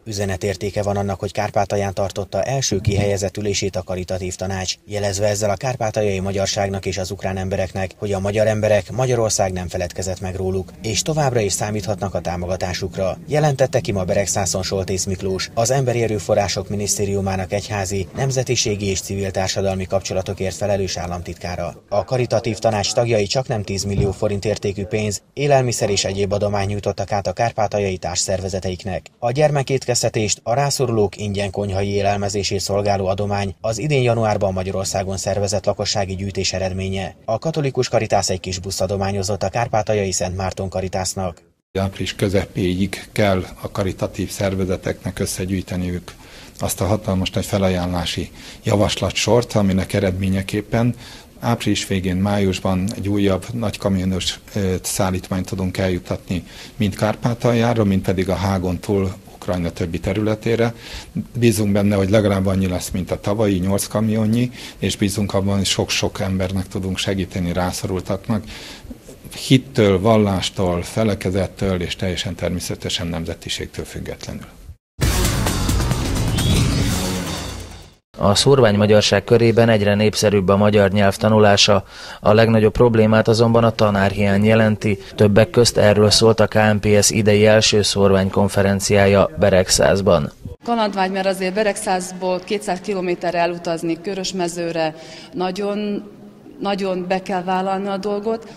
Üzenetértéke van annak, hogy Kárpátalján tartotta első kihelyezett ülését a Karitatív Tanács, jelezve ezzel a kárpátaljai magyarságnak és az ukrán embereknek, hogy a magyar emberek, Magyarország nem feledkezett meg róluk, és továbbra is számíthatnak a támogatásukra. Jelentette ki ma Beregszászon Soltész Miklós, az Emberi Erőforrások Minisztériumának egyházi, nemzetiségi és civil társadalmi kapcsolatokért felelős államtitkára. A Karitatív Tanács tagjai csaknem 10 millió forint értékű pénz, élelmiszer és egyéb adományt nyújtottak át a kárpátaljai társszervezeteiknek. A gyermekétkeztetést, a rászorulók ingyen konyhai élelmezését szolgáló adomány az idén januárban Magyarországon szervezett lakossági gyűjtés eredménye. A katolikus Karitász egy kis buszt adományozott a kárpátaljai Szent Márton Karitásznak. Április közepéig kell a karitatív szervezeteknek összegyűjteniük azt a hatalmas nagy felajánlási javaslatsort, aminek eredményeképpen április végén, májusban egy újabb nagy kamionos szállítmányt tudunk eljuttatni mind Kárpátaljára, mind pedig a Hágon túl Ukrajna többi területére. Bízunk benne, hogy legalább annyi lesz, mint a tavalyi 8 kamionnyi, és bízunk abban, hogy sok-sok embernek tudunk segíteni, rászorultaknak. Hittől, vallástól, felekezettől és teljesen természetesen nemzetiségtől függetlenül. A szórványmagyarság körében egyre népszerűbb a magyar nyelv tanulása, a legnagyobb problémát azonban a tanárhiány jelenti. Többek közt erről szólt a KNPS idei első szórványkonferenciája Beregszászban. Kalandvágy, mert azért Beregszászból 200 kilométerre elutazni Körösmezőre, nagyon be kell vállalni a dolgot.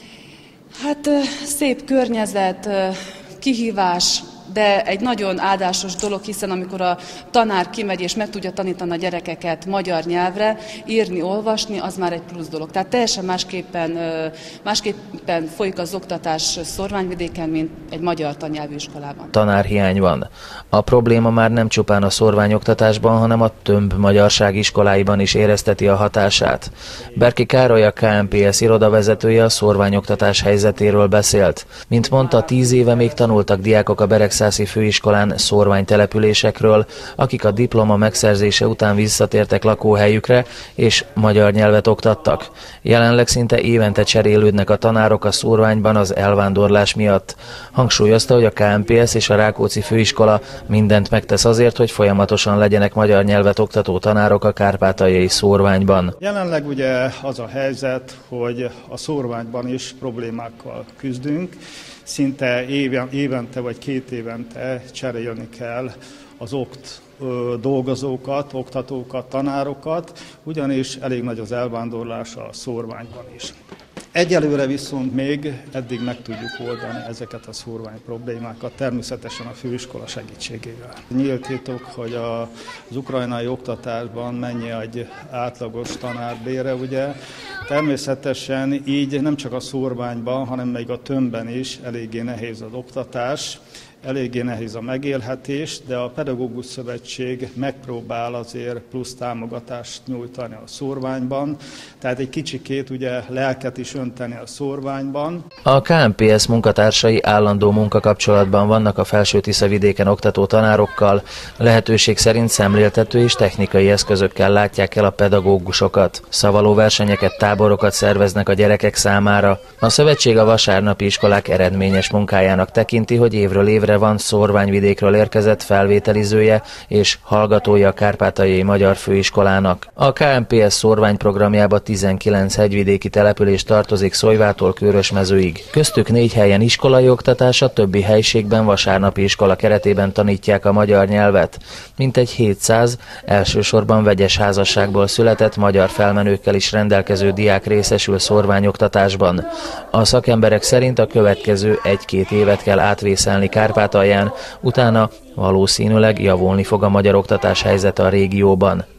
Hát szép környezet, kihívás, de egy nagyon áldásos dolog, hiszen amikor a tanár kimegy és meg tudja tanítani a gyerekeket magyar nyelvre, írni, olvasni, az már egy plusz dolog. Tehát teljesen másképpen folyik az oktatás Szórványvidéken, mint egy magyar tannyelvű iskolában. Tanárhiány van. A probléma már nem csupán a szórványoktatásban, hanem a tömb magyarság iskoláiban is érezteti a hatását. Berki Károly, a KNPS irodavezetője a szórványoktatás helyzetéről beszélt. Mint mondta, 10 éve még tanultak diákok a Beregszászi főiskolán szórványtelepülésekről, akik a diploma megszerzése után visszatértek lakóhelyükre és magyar nyelvet oktattak. Jelenleg szinte évente cserélődnek a tanárok a szórványban az elvándorlás miatt. Hangsúlyozta, hogy a KNPS és a Rákóczi főiskola mindent megtesz azért, hogy folyamatosan legyenek magyar nyelvet oktató tanárok a kárpátaljai szórványban. Jelenleg ugye az a helyzet, hogy a szórványban is problémákkal küzdünk. Szinte évente vagy 2 évente cserélni kell az dolgozókat, oktatókat, tanárokat, ugyanis elég nagy az elvándorlás a szórványban is. Egyelőre viszont még eddig meg tudjuk oldani ezeket a szórvány problémákat, természetesen a főiskola segítségével. Nyílt titok, hogy az ukrajnai oktatásban mennyi egy átlagos tanárbére, ugye? Természetesen így nem csak a szórványban, hanem még a tömbben is eléggé nehéz az oktatás, eléggé nehéz a megélhetés, de a Pedagógus Szövetség megpróbál azért plusz támogatást nyújtani a szórványban, tehát egy kicsikét ugye lelket is önteni a szórványban. A KNPS munkatársai állandó munkakapcsolatban vannak a Felső-Tiszavidéken oktató tanárokkal, lehetőség szerint szemléltető és technikai eszközökkel látják el a pedagógusokat. Szavalóversenyeket, táborokat szerveznek a gyerekek számára. A szövetség a vasárnapi iskolák eredményes munkájának tekinti, hogy évről évre van Szórványvidékről érkezett felvételizője és hallgatója a Kárpátaljai Magyar Főiskolának. A KNPS szórványprogramjába 19 hegyvidéki település tartozik Szolyvától Körösmezőig. Köztük 4 helyen iskolai oktatás, a többi helységben vasárnapi iskola keretében tanítják a magyar nyelvet. Mintegy 700, elsősorban vegyes házasságból született magyar felmenőkkel is rendelkező diák részesül szórványoktatásban. A szakemberek szerint a következő 1-2 évet kell átvészelni Kárpátalján, utána valószínűleg javulni fog a magyar oktatás helyzete a régióban.